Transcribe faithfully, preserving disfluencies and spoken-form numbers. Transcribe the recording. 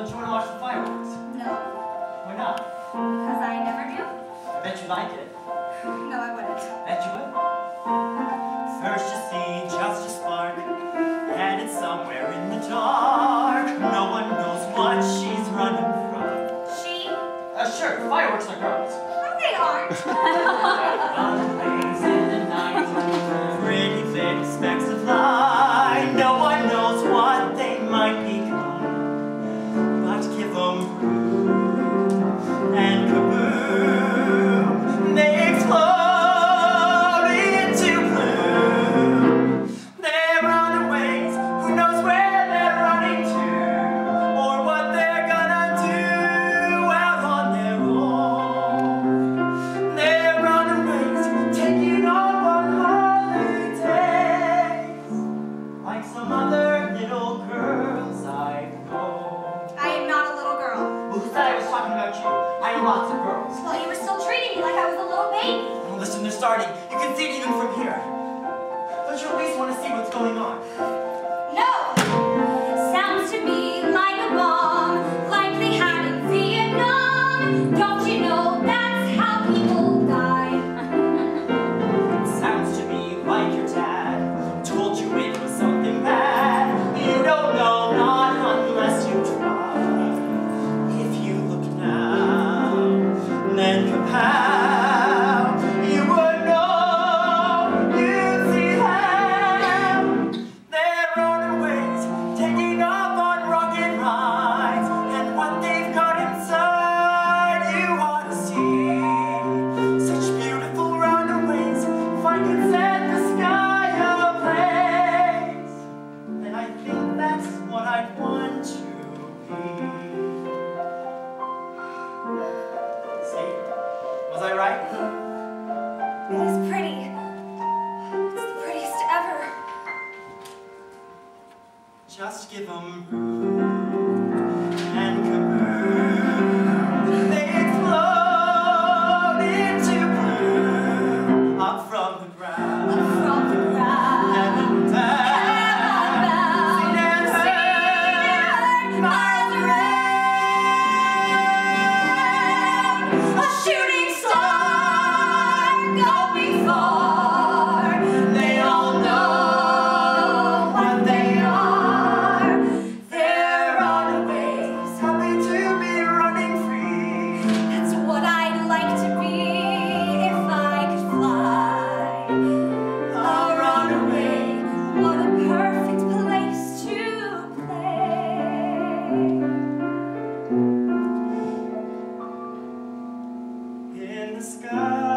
Don't you want to watch the fireworks? No. Why not? Because I never do. I bet you like it. No, I wouldn't. Bet you would. First you see just a spark, and it's somewhere in the dark. No one knows what she's running from. She? Uh, sure, fireworks are girls. No, they aren't. Runaways in the night, pretty little specks of light. No one knows what they might become, but give them room and kaboom, they explode into bloom. They're runaways, who knows where they're running to, or what they're gonna do out on their own. They're runaways, taking off on holidays, like some other little girls I know. I am not a little girl. Well, who said I was talking about you? I know lots of girls. Well, you were still treating me like I was a little baby. Well, listen, they're starting. You can see it even from here. Don't you at least want to see what's going on? No! Sounds to me like a bomb, like they had in Vietnam. Don't you know that's how people die? It sounds to me like your dad told you it was something bad. You don't know, not unless you try. If you look now, then kapow, you would know, you'd see how. They're runaways, taking off on rocket rides, and what they've got inside, you ought to see. Such beautiful runaways, if I could set the sky ablaze, then I think that's what I'd want to be. See? Was I right? It is pretty. It's the prettiest ever. Just give them room and kaboom, they explode into bloom, up from the ground, From the ground. and down, seen and heard, miles around, a shooting star going far. They all know what they are. They're runaways, happy to be running free. That's what I'd like to be if I could fly. A runaway, what a perfect place to play. In the sky.